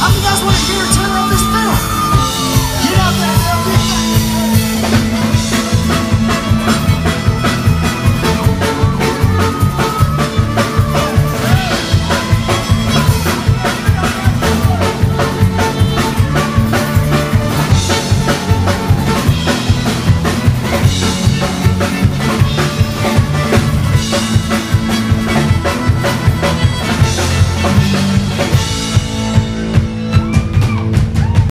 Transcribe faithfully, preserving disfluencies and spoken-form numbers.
know if you guys want to hear it.